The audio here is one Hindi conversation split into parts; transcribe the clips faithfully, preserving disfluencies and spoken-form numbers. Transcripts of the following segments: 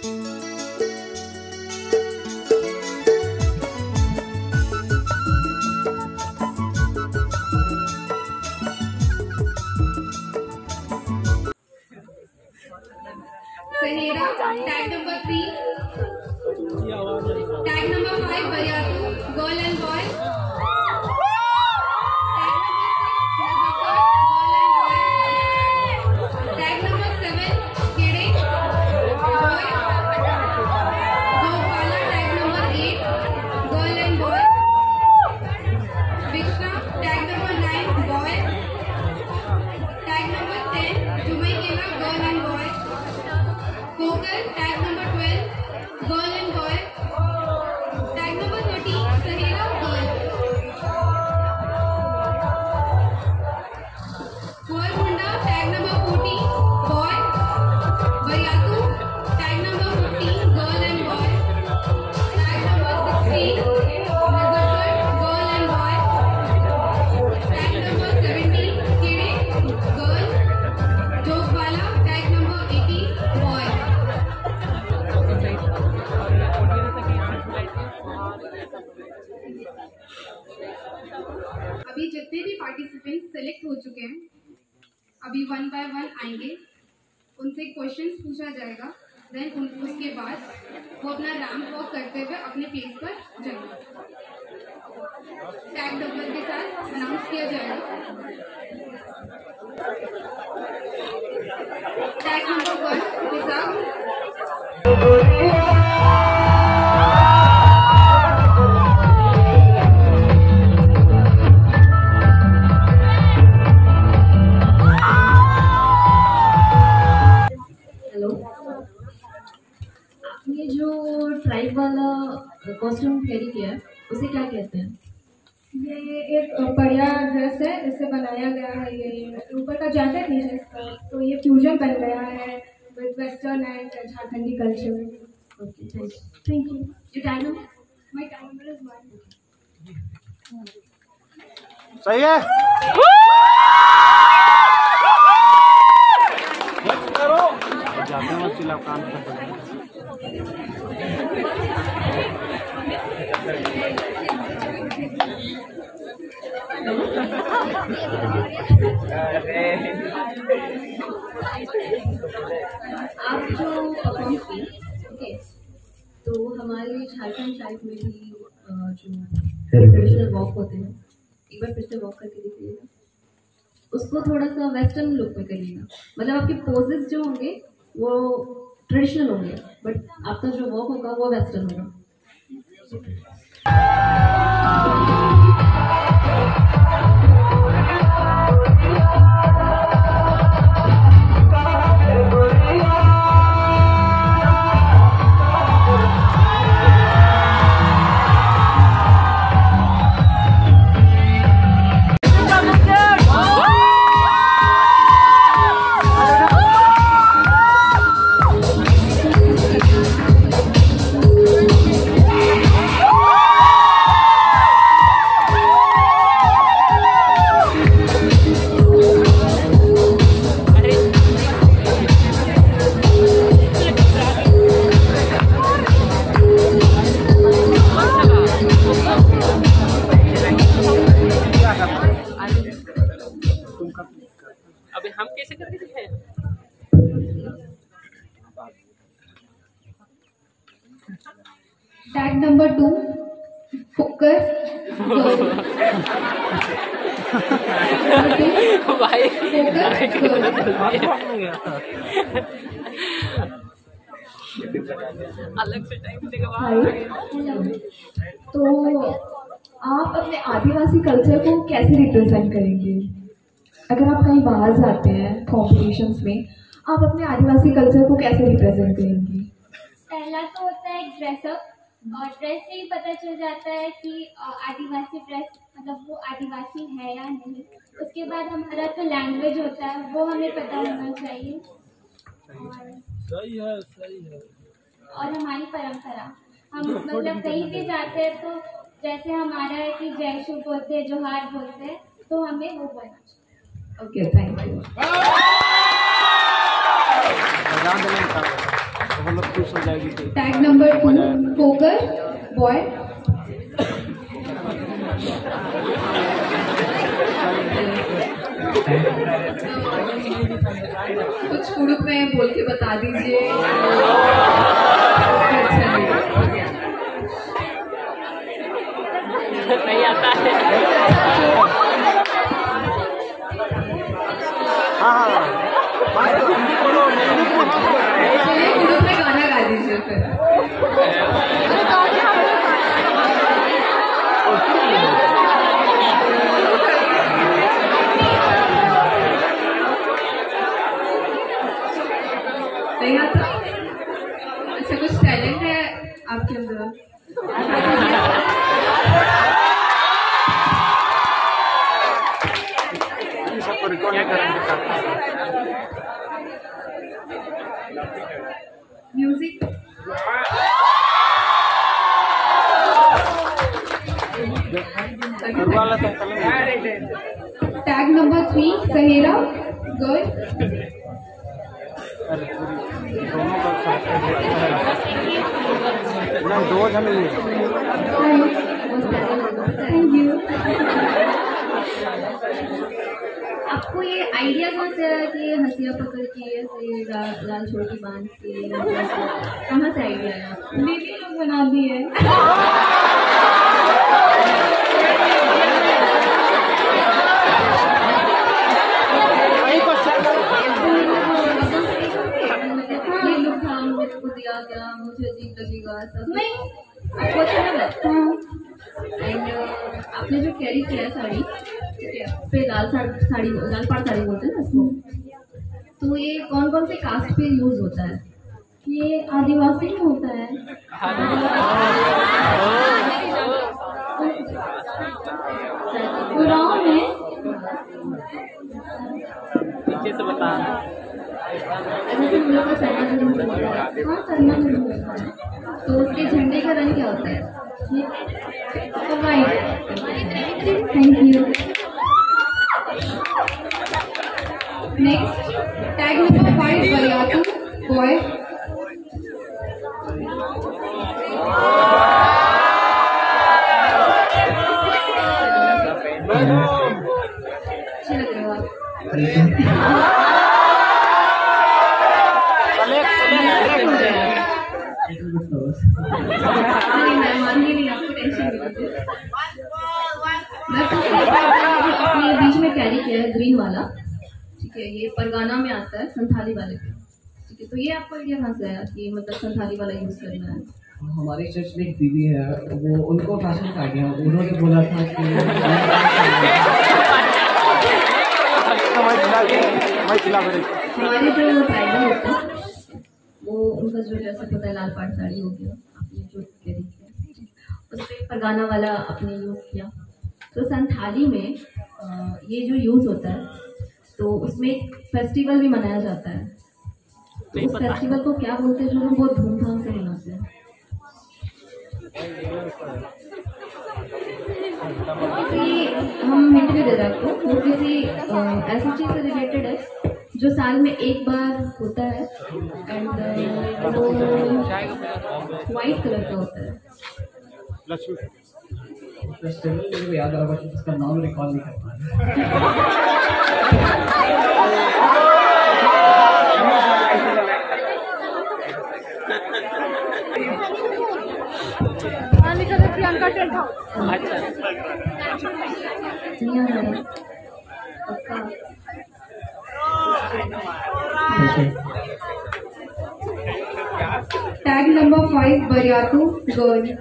Sahera, tag number three. Tag number five, Baryatu, girl and boy. Tag number six, girl and boy. Tag number seven, Kede, boy. Gopala, tag number eight, girl and boy. Vishna, tag number nine, boy. Tag number ten, Jumaykela, girl and boy. Kokal, tag number twelve, girl and boy. Tag number thirteen, Sahera, girl. Kualmunda, tag number fourteen, boy. Baryatu, tag number fifteen, girl and boy. Tag number sixteen, Nazargarh, girl and boy. Tag number seventeen, Kede, girl. Jogwala, tag number eighteen, boy. अभी जितने भी पार्टिसिपेंट्स सेलेक्ट हो चुके हैं, अभी वन बाय वन आएंगे, उनसे क्वेश्चंस पूछा जाएगा, देन उसके बाद वो अपना रैंप वॉक करते हुए अपने प्लेस पर जाएंगे। टैग नंबर के साथ अनाउंस किया जाएगा। टैग नंबर वन के साथ ये जो ट्राइब वाला कॉस्ट्यूम कैरी किया है उसे क्या कहते हैं? ये एक बढ़िया ड्रेस है, इससे बनाया गया है। ये ऊपर का जैकेट नीचे इसका, तो ये फ्यूजन बन गया है with western and Jharkhandi culture. Okay, thank you. Your time number? My time number is one. सही है। करो जाते हैं चिल्ला काम करते हैं। आप जो परफॉर्म किए, ओके, तो हमारे झारखंड साइड में भी जो ट्रेडिशनल वॉक होते हैं, एक बार फिर से वॉक करके देखिएगा, उसको थोड़ा सा वेस्टर्न लुक में करिएगा। मतलब आपके पोजेस जो होंगे वो ट्रेडिशनल होंगे, बट आपका जो वॉक होगा वो वेस्टर्न होगा। अभी हम कैसे करके दिखाएं? Tag number two, focus. भाई अलग से टाइम देगा। तो आप अपने आदिवासी कल्चर को कैसे रिप्रेजेंट करेंगे? अगर आप कहीं बाहर जाते हैं कॉम्पिटिशन्स में, आप अपने आदिवासी कल्चर को कैसे रिप्रेजेंट करेंगे? पहला तो होता है ड्रेसअप, और ड्रेस से ही पता चल जाता है कि आदिवासी ड्रेस मतलब वो आदिवासी है या नहीं। उसके बाद हमारा तो लैंग्वेज होता है, वो हमें पता होना चाहिए। और सही है, सही है। और हमारी परंपरा, हम मतलब कहीं भी जाते हैं तो जैसे हमारा है कि जय शु बोलते हैं, जोहार बोलते हैं, तो हमें वो बोलना चाहिए। Okay, thank you. तो वो लोग खुश हो जाएगी। Tag number two Kokar boy. कुछ ग्रुप में बोल के बता दीजिए। नहीं आता है। हाँ चलिए ग्रुप में गाना गा दीजिए फिर। नहीं आता? अच्छा कुछ टैलेंट है आपके अंदर? सबको रिकॉर्ड करेंगे। म्यूजिक वाला तो tag number three Sahera girl. दोनों का साथ नहीं दो जन ही थैंक यू। आपको ये आइडिया कौन से आया कि ये हंसिया पकड़ के ऐसे ला- लाल छोटी बांध के कहाँ से आइडिया आया? दीदी लोग बना दिए। ये लोग था मुझको दिया गया, मुझे अजीब लगेगा ऐसा नहीं आपको अच्छा लगा? एंड आपने जो कैरी किया है साड़ी, ठीक है, उस पे लाल साड़ी साड़ी लाल पाड़ साड़ी बोलते हैं ना इसको, तो ये कौन कौन से कास्ट पे यूज होता है? ये आदिवासी में होता है। उरांव में पीछे से बता। ऐसे तो हम लोग का सरना जरूर होता है। हाँ सरना में होता है। तो उसके झंडे का रंग क्या होता है? Right thank you. Next tag number five Bariatu boy. अच्छे लग रहे हो आप। नहीं मैं मानूंगी नहीं, आपको टेंशन नहीं होती। मैं अपने बीच में कैरी किया है ग्रीन वाला, ठीक है, ये परगाना में आता है संथाली वाले पे, ठीक है, तो ये आपको आइडिया कहाँ से आया कि मतलब संथाली वाला यूज करना है? हमारे चर्च में एक दीदी है, वो उनको फैशन का आइडिया, उन्होंने बोला था कि हमारे जो ट्राइबल होते हैं वो उनका जो जैसे पता है लाल पाट साड़ी हो गया, आपने जो कैरी किया उस पर परगाना वाला आपने यूज़ किया। तो संथाली में अ, ये जो यूज़ होता है तो उसमें एक फेस्टिवल भी मनाया जाता है। तो उस फेस्टिवल को क्या बोलते हैं जो लोग बहुत धूमधाम से मनाते हैं? किसी हम हिंट भी दे रहे हैं आपको, वो किसी अ, ऐसी चीज़ से रिलेटेड है जो साल में एक बार होता है एंड वो वाइट कलर का होता है। फेस्टिवल मेरे को याद आ रहा है, उसका नाम रिकॉल नहीं कर पा रहा। अच्छा नहीं आ रहा है पक्का। Tag number five Bariatu girl.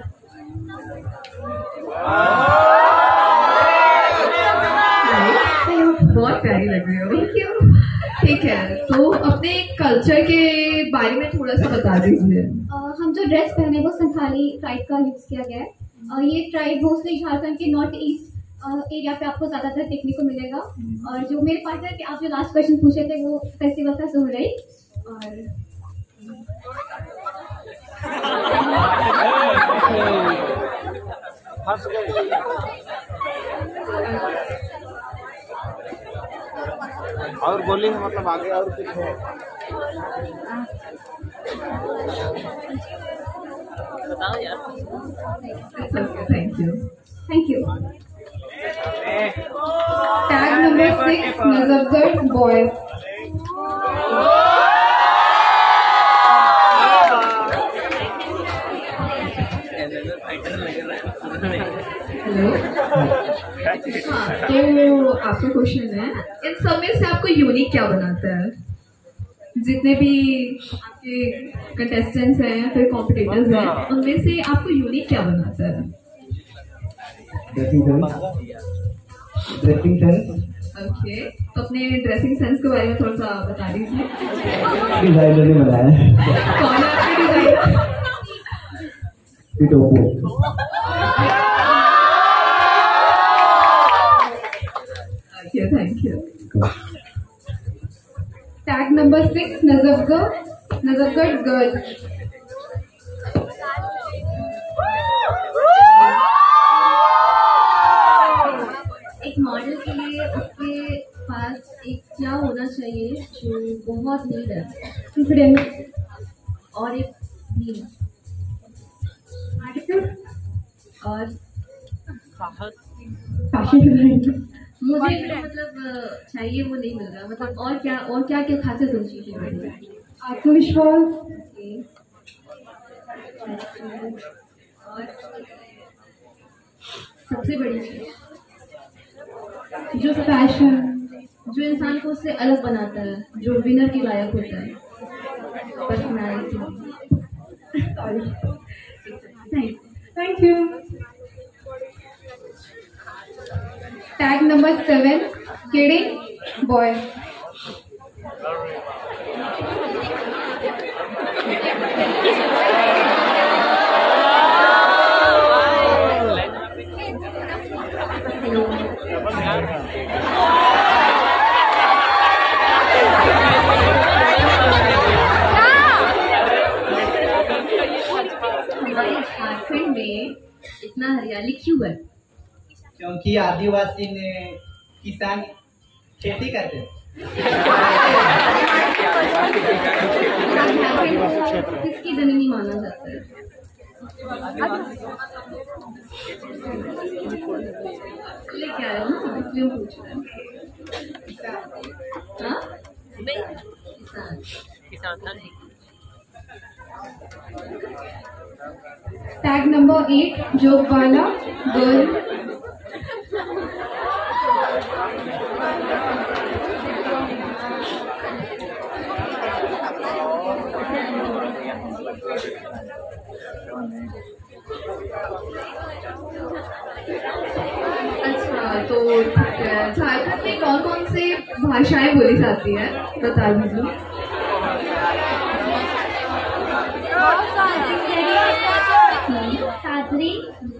बहुत प्यारी लग रही हो। ठीक है, तो अपने कल्चर के बारे में थोड़ा सा बता दीजिए। अ, हम जो ड्रेस पहने वो संथाली ट्राइब का यूज़ किया गया है। और ये ट्राइब मोस्टली झारखंड के नॉर्थ ईस्ट एरिया पे आपको ज़्यादातर देखने को मिलेगा। और जो मेरे पास है कि आप जो लास्ट क्वेश्चन पूछे थे वो फेस्टिवल था सोहराई। और फंस गए। और बोलिए, मतलब आगे और कुछ है? बताओ यार। Thank you thank you tag number six Najafgarh boy hello हाँ तो आपका क्वेश्चन है इन सब में से आपको यूनिक क्या बनाता है जितने भी आपके कंटेस्टेंट्स हैं या फिर कॉम्पिटिटर्स हैं उनमें से आपको यूनिक क्या बनाता है dressing sense dressing sense okay तो अपने ड्रेसिंग सेंस के बारे में थोड़ा सा बता दीजिए डिजाइनर ने बनाया है कौन है आपके designer Toppo okay thank you tag number six Najafgarh Najafgarh girl एक मॉडल के लिए उसके पास एक क्या होना चाहिए जो बहुत नीड है और एक भी और मुझे जो मतलब चाहिए वो नहीं मिल रहा मतलब और क्या और क्या क्या खासियत होनी चाहिए आत्मविश्वास और सबसे बड़ी चीज जो फैशन जो इंसान को उससे अलग बनाता है जो विनर के लायक होता है personality thank you tag number seven किडिंग बॉय हमारे झारखंड में इतना हरियाली क्यों है क्योंकि आदिवासी ने किसान खेती करते हैं किसकी जमीनी माना जाता है लेके आ रहे हो ना इसलिए हम पूछ रहे हैं हाँ? किसान किसान था नहीं। Tag number eight Jogwala girl अच्छा तो झारखंड में कौन कौन से भाषाएं बोली जाती है बता दीजिए सादरी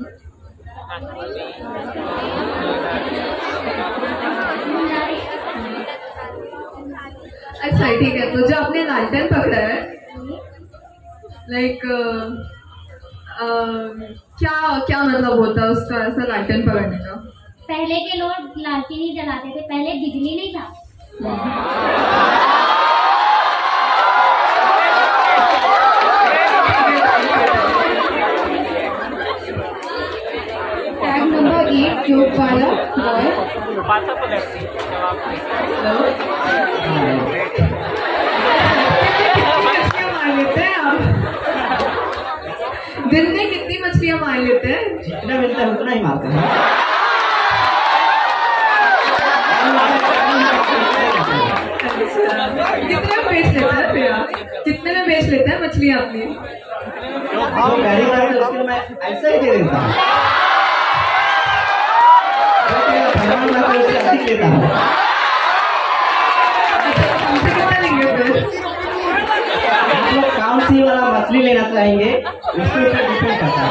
अच्छा ठीक है तो जो आपने लालटेन पकड़ा है लाइक क्या क्या मतलब होता है उसका ऐसा लालटेन पकड़ने का पहले के लोग लालटेन ही जलाते थे पहले बिजली नहीं था tag number eight Jogwala boy पासा को लगती जवाब मार लेते हैं आप दिन में कितनी मछलियां मार लेते हैं जितना मिलता है उतना ही मारते हैं कितने में बेच लेते हैं फिर आप कितने में बेच लेते हैं मछलियां अपनी जो पहली बार है उसके लिए मैं ऐसा ही दे देता हूँ भगवान मैं तो उससे अधिक लेता हूँ हमसे कितना लेंगे फिर आप लोग कौन सी वाला मछली लेना चाहेंगे उसके ऊपर डिपेंड करता है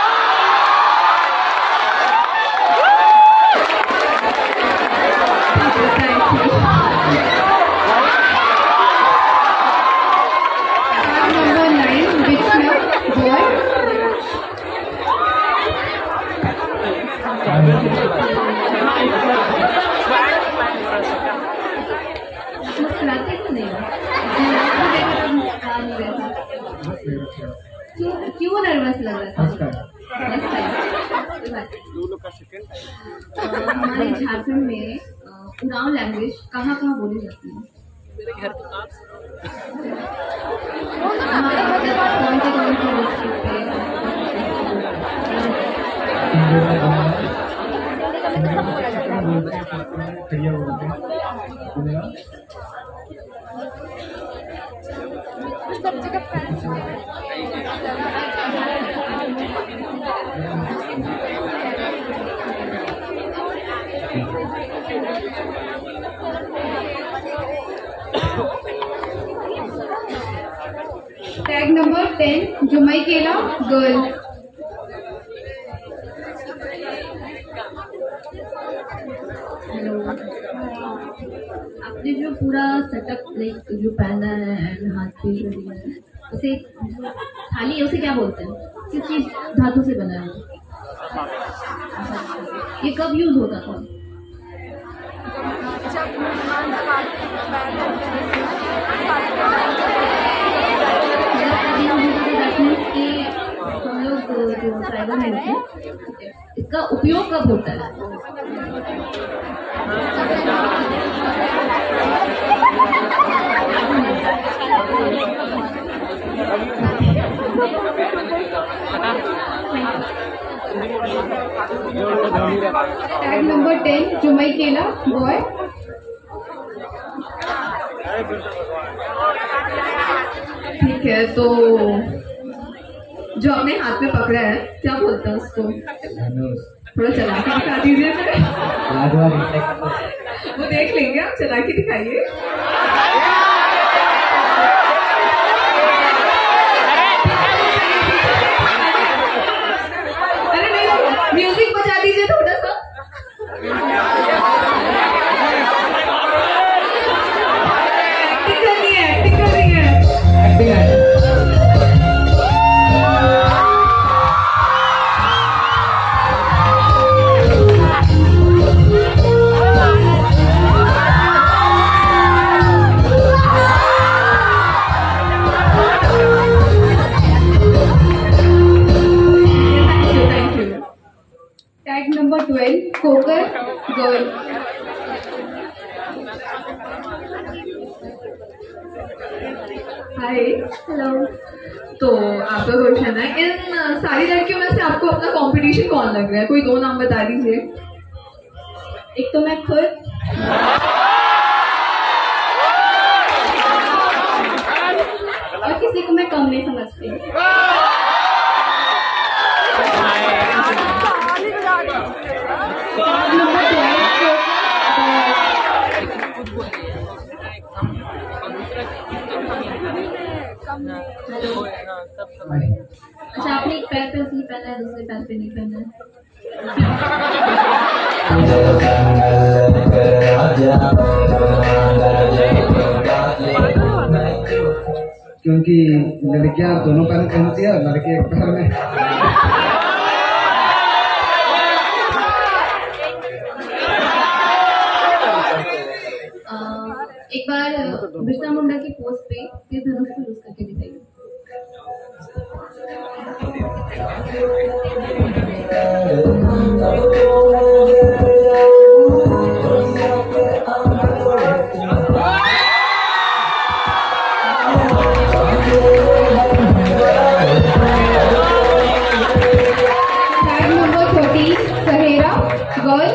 नंबर नाइन विष्णु बॉय मुस्कुराते क्यों नहीं हो? मुस्कुरा नहीं रहता क्यों क्यों नर्वस लग रहा था? First time first time. कोई बात नहीं। अ, हमारे झारखंड में अ, उरांव लैंग्वेज कहाँ कहाँ बोली जाती है? मेरे घर के पास हमारे मतलब कौन से कौन से डिस्ट्रिक्ट पे? Tag number ten Jumaikela girl. Hello, आपने जो पूरा सेटअप लाइक जो पहना है एंड हाथ पे जो दिया है, उसे थाली है, उसे क्या बोलते हैं? किस चीज धातु से बना है वो? ये कब यूज होता था? कि हम लोग जो ट्राइबल में होते हैं, इसका उपयोग कब होता है? Tag number ten Jumaikela boy. ठीक है, तो जो आपने हाथ में पकड़ा है क्या बोलते हैं उसको? थोड़ा चला के दिखा दीजिए। वो देख लेंगे, आप चला के दिखाइए। अरे नहीं, म्यूजिक बजा दीजिए थोड़ा सा। एक्टिंग करनी है, एक्टिंग करनी है। एक्टिंग है। Tag number twelve Kokar girl. Hi, hello. तो आपका क्वेश्चन है, इन सारी लड़कियों में से आपको अपना कंपटीशन कौन लग रहा है? कोई दो नाम बता दीजिए। एक तो मैं खुद, और किसी को मैं कम नहीं समझती। अच्छा, आपने एक पैर पे असली पहना है, दूसरे पैर पे नहीं पहना है। क्योंकि लड़कियां दोनों पैर पहनती है और लड़के एक पैर में। अ, एक बार बिरसा मुंडा की पोस्ट पे तीर धनुष को यूज करके दिखाइए। Tag number thirteen Sahera girl.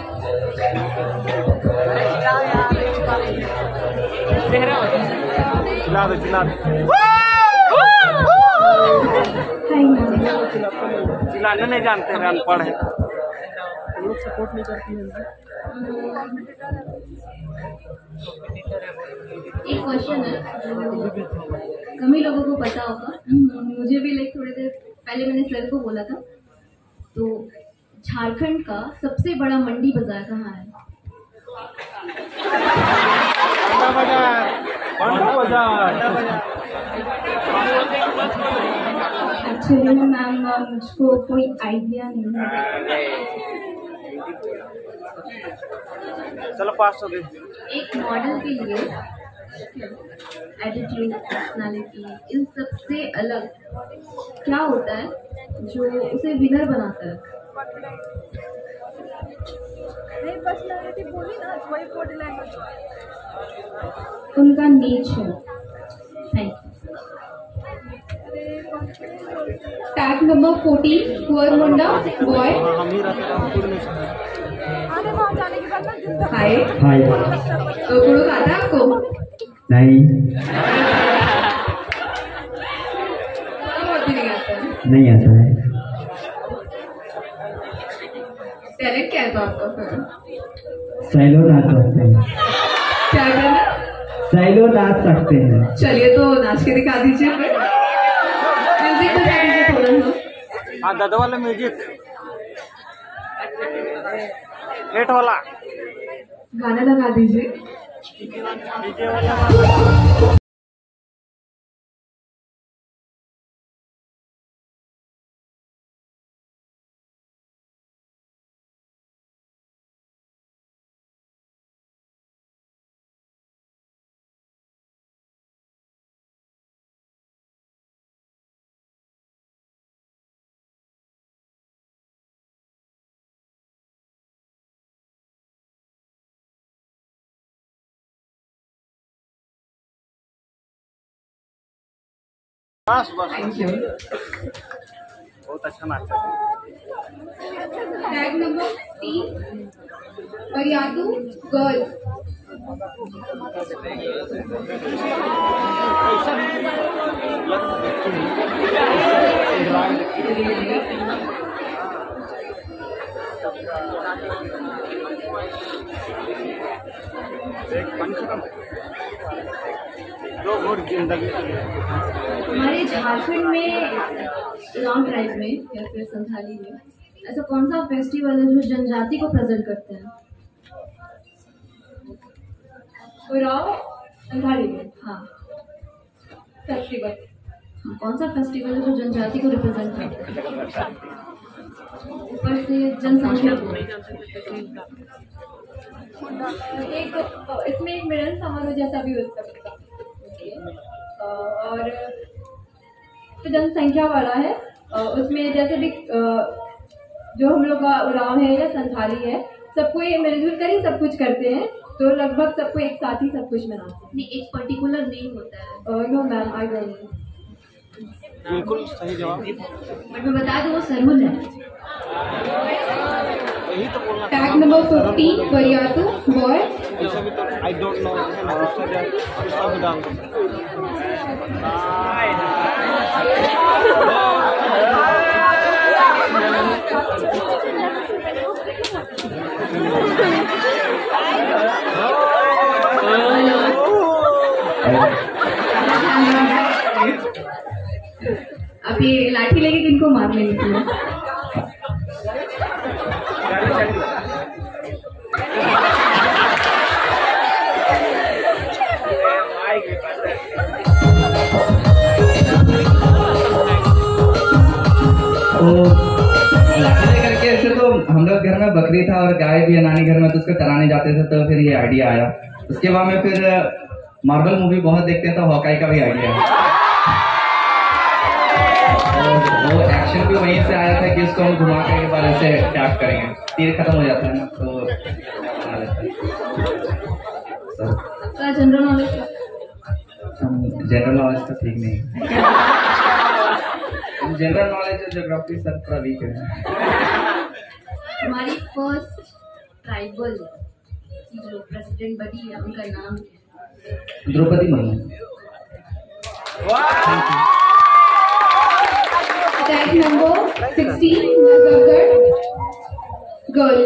चिल्ला दो चिल्ला दो चिल्लाने नहीं जानते हैं, अनपढ़ है। लोग सपोर्ट नहीं करती है। एक क्वेश्चन है जो कम ही लोगों को पता होगा, मुझे भी लाइक थोड़ी देर पहले मैंने सर को बोला था। तो झारखंड का सबसे बड़ा मंडी बाजार कहाँ है? एक्चुअली मैम मुझको कोई आइडिया नहीं है। चलो पास हो गए। एक मॉडल के लिए एटीट्यूड, पर्सनालिटी, इन सब से अलग क्या होता है जो उसे विनर बनाता है? उनका nature. Thank you. Tag number fourteen Pur Munda boy. हम ही रहते हैं, खुद नहीं सकते। हाय, हाय। तो गुड़क आता है आपको? नहीं, बहुत भी नहीं आता है। नहीं आता है। टैलेंट क्या है तो आपका फिर? सैलो नाच सकते हैं। क्या करना? सैलो नाच सकते हैं। चलिए तो नाच के दिखा दीजिए फिर। म्यूजिक बजा दीजिए थोड़ा सा। हाँ, दादा वाला म्यूजिक, लेट वाला गाना लगा दीजिए। डीजे वाला। बस बस, थैंक यू। बहुत अच्छा नाचता है। टैग नंबर तीन परियादू गर्ल। एक पंच कम दो घोट जिंदगी। हमारे झारखंड में लॉन्ग ड्राइव में या फिर संथाली में ऐसा कौन सा फेस्टिवल है जो जनजाति को प्रेजेंट करते हैं? उराव संथाली में। हाँ फेस्टिवल। हाँ, कौन सा फेस्टिवल है जो जनजाति को रिप्रेजेंट करता है? ऊपर से जनसंख्या को। एक इसमें एक मिलन समारोह जैसा भी हो सकता है और तो जनसंख्या वाला है। उसमें जैसे भी जो हम लोग का उराव है या संथाली है, सबको ये मिलजुल कर ही सब कुछ करते हैं, तो लगभग सबको एक साथ ही सब कुछ मनाते नहीं, एक पर्टिकुलर नेम होता है। हैं। No ma'am, I don't know. बिल्कुल सही जवाब। बट मैं बता दूं वो सरहुल है। यही तो बोलना। Tag number fifteen Pariyadu boy. ऐसा भी तो आई डोंट नो उससे सब डाल दो। अब ये लाठी लेके किनको मार लेंगे तुम्हें? तो लाठी लेकर के ऐसे तो हम लोग घर में बकरी था और गाय भी है नानी घर में, तो उसको चराने जाते थे, तो फिर ये आइडिया आया। उसके बाद में फिर मार्वल मूवी बहुत देखते हैं, तो हॉकाई का भी आइडिया है। तो वो एक्शन भी वहीं से आया था कि उसको हम घुमा के बाद ऐसे टैप करेंगे, तीर खत्म हो जाता है ना, तो बना लेता है। आपका जनरल नॉलेज जनरल नॉलेज तो ठीक नहीं, जनरल नॉलेज और ज्योग्राफी सर थोड़ा वीक है। हमारी फर्स्ट ट्राइबल जो प्रेसिडेंट बनी है उनका नाम क्या है? Draupadi Murmu. Tag number sixteen Najafgarh girl.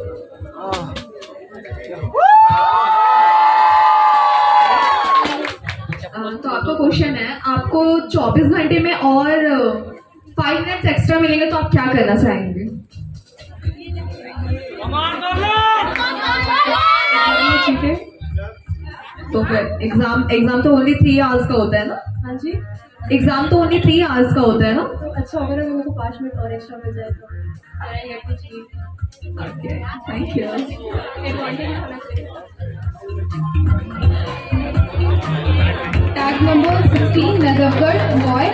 तो आपका क्वेश्चन है, आपको चौबीस घंटे में और फाइव मिनट्स एक्स्ट्रा मिलेंगे तो आप क्या करना चाहेंगे? ठीक है, तो फिर एग्जाम एग्जाम तो ओनली थ्री आवर्स का होता है ना? हाँ जी, एग्जाम तो ओनली थ्री आवर्स का होता है ना? अच्छा, अगर हम लोगों को पाँच मिनट और एक्स्ट्रा मिल जाए तो okay, thank you. Tag number sixteen Najafgarh boy.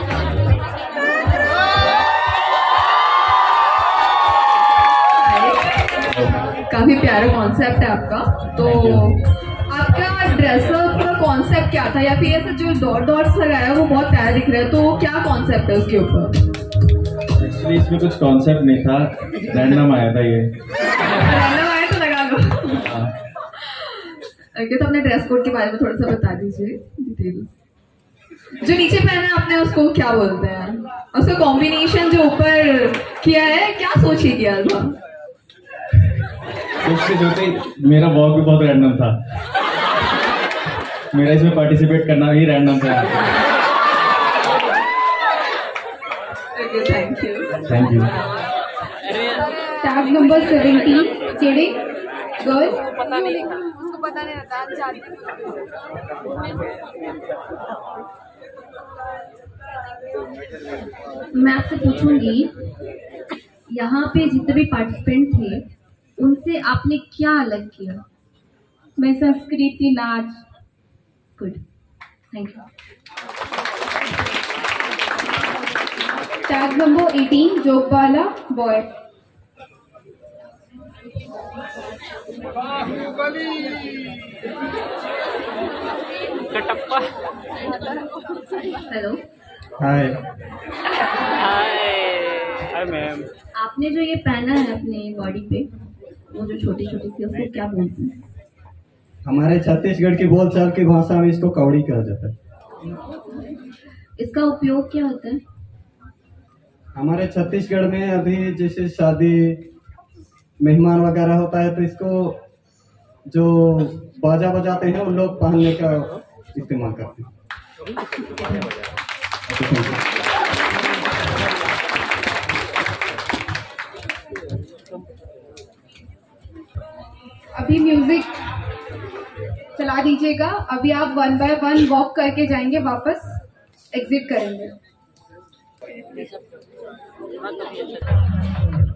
काफी प्यारा कॉन्सेप्ट है आपका। तो आपका ड्रेसअप का कॉन्सेप्ट क्या था, या फिर ऐसा जो डॉट डॉट्स लगाया है वो बहुत प्यारा दिख रहा है, तो क्या कॉन्सेप्ट है उसके ऊपर? एक्चुअली इसमें कुछ कॉन्सेप्ट नहीं था, रैंडम आया था ये। रैंडम आया तो लगा लो। ओके, तो अपने ड्रेस कोड के बारे में थोड़ा सा बता दीजिए डिटेल। जो नीचे पहना है आपने उसको क्या बोलते हैं? उसका कॉम्बिनेशन जो ऊपर किया है, क्या सोच के किया था? उसके जोते मेरा वॉक भी बहुत रैंडम था, मेरा इसमें पार्टिसिपेट करना भी रैंडम था। Thank you thank you. Tag number seventeen Kede girl. पता नहीं उसको पता नहीं रहता। मैं आपसे पूछूंगी, यहाँ पे जितने भी पार्टिसिपेंट थे उनसे आपने क्या अलग किया? मैं संस्कृति नाच। Good, thank you. Tag number eighteen Jogbala boy. Kattappa. Hello, hi. Hi hi ma'am. आपने जो ये पहना है अपने बॉडी पे, वो जो छोटी छोटी सी, उसको क्या बोलते हैं? हमारे छत्तीसगढ़ की बोलचाल की भाषा में इसको कौड़ी कहा जाता है। इसका उपयोग क्या होता है? हमारे छत्तीसगढ़ में अभी जैसे शादी मेहमान वगैरह होता है तो इसको जो बाजा बजाते हैं उन लोग पहनने का इस्तेमाल करते हैं। अभी म्यूजिक चला दीजिएगा। अभी आप वन बाय वन वॉक करके जाएंगे, वापस एग्जिट करेंगे।